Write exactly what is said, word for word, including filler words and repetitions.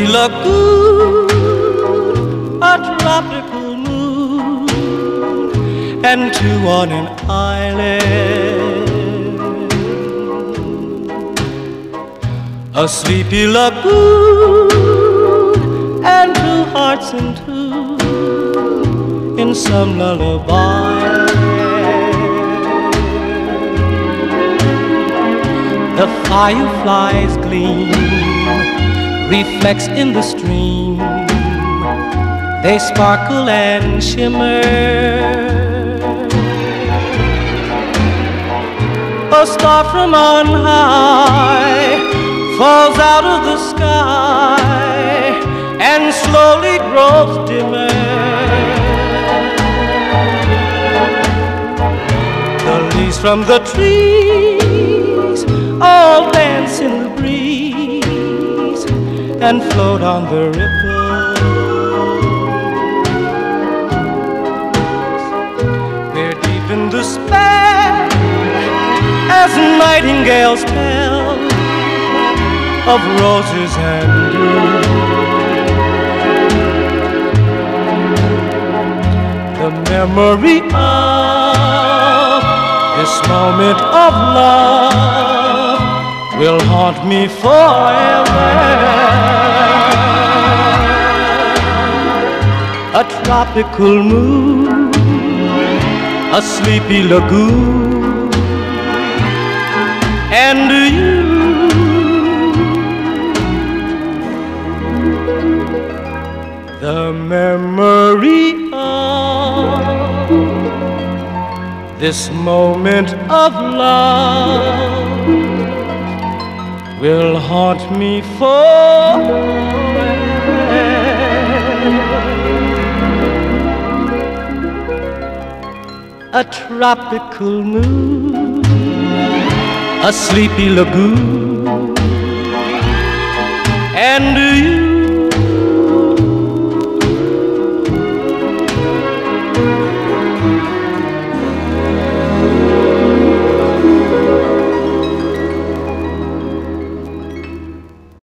lagoon, a tropical moon, and two on an island. A sleepy lagoon and two hearts in two in some lullaby. The fireflies gleam, reflects in the stream. They sparkle and shimmer. A star from on high falls out of the sky and slowly grows dimmer. The leaves from the trees all dance in the breeze and float on the ripples. We're deep in despair as nightingales tell of roses and dew. The memory of this moment of love will haunt me forever. A tropical moon, a sleepy lagoon, and you. The memory of this moment of love will haunt me forever. A tropical moon, a sleepy lagoon, and you.